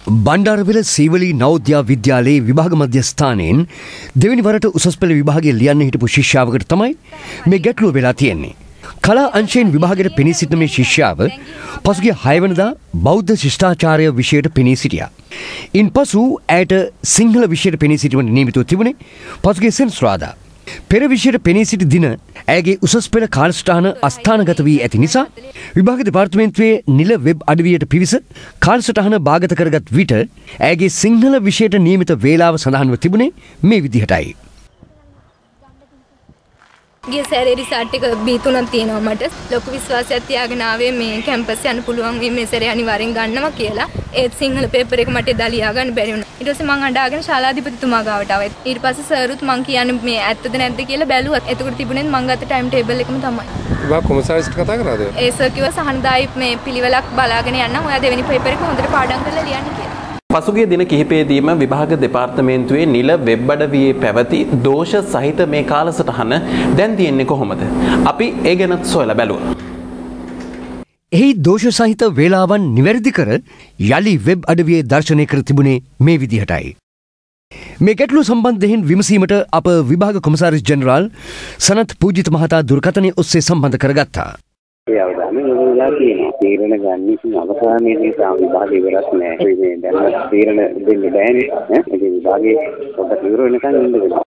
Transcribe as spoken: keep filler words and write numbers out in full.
බණ්ඩාරවිල සීවලී නවෝදයා විද්‍යාලයේ විභාග මධ්‍යස්ථානයෙන් දෙවැනි වරට උසස් පෙළ විභාගය ලියන්න හිටපු ශිෂ්‍යාවකට තමයි මේ ගැටලුව වෙලා තියෙන්නේ. කලා අංශයෙන් විභාගයට පෙනී සිටින මේ ශිෂ්‍යාව පසුගිය හය වෙනිදා බෞද්ධ ශිෂ්ටාචාරය විෂයට පෙනී සිටියා. ඉන්පසු ඇයට සිංහල විෂයට පෙනී සිටීමට නියමිතව තිබුණේ පසුගිය සෙනසුරාදා. පෙර විෂයට පෙනී සිටි දින ඇගේ උසස් පෙළ කාලසටහන අස්ථානගත වී ඇති නිසා විභාග දෙපාර්තමේන්තුවේ නිල වෙබ් අඩවියට පිවිස කාලසටහන භාගත කරගත් විට ඇගේ සිංහල විෂයට නියමිත වේලාව සඳහන්ව තිබුණේ මේ විදිහටයි. ගිය සැරේ රිසල්ට් එක බී තුනක් තියෙනවා මට. ලොකු විශ්වාසයක් තියාගෙන ආවේ මේ කැම්පස් යන්න පුළුවන් වෙයි මේ සැරේ අනිවාර්යෙන් ගන්නවා කියලා. ඒත් සිංහල පේපර් එක මට එදා ලියා ගන්න බැරි වුණා. ඊට පස්සේ මං අඬාගෙන ශාලාධිපතිතුමා ගාවට ආවා. ඊට පස්සේ සර්ුත් මං කියන්නේ මේ ඇත්තද නැද්ද කියලා බැලුවා. එතකොට තිබුණේ මං ගත්ත ටයිම් ටේබල් එකම තමයි. ඔබ කොමසාරිස්ට කතා කරාද? ඒ සර් කිව්වා සහනදායි මේ පිළිවෙලක් බලාගෙන යන්න. ඔයා දෙවෙනි පේපර් එක හොඳට පාඩම් කරලා ලියන්න කියලා. පසුගිය දින කිහිපයේදීම විභාග දෙපාර්තමේන්තුවේ නිල වෙබ් අඩවියේ පැවති දෝෂ සහිත මේ කාලසටහන දැන් තියෙන්නේ කොහොමද? අපි ඒ ගැනත් සොයලා බැලුවා. එහි දෝෂ සහිත වේලාවන් නිවැරදි කර යලි වෙබ් අඩවියේ දර්ශනය කර තිබුණේ මේ විදිහටයි. මේ ගැටලුව සම්බන්ධයෙන් විමසීමට අප විභාග කොමසාරිස් ජෙනරාල් සනත් පූජිත මහතා දුරකථනය ඔස්සේ සම්බන්ධ කරගත්තා. ඒ අවදානය යොමුලා තියෙනවා. තීරණ ගන්න ඉතින් අවසානයේදී තාම විභාගය ඉවරක් නෑ. මේ දැන් තීරණ දෙන්න බෑනේ. ඈ ඒ විභාගයේ පොඩ්ඩක් ඉවර වෙනකන් ඉන්න වෙනවා.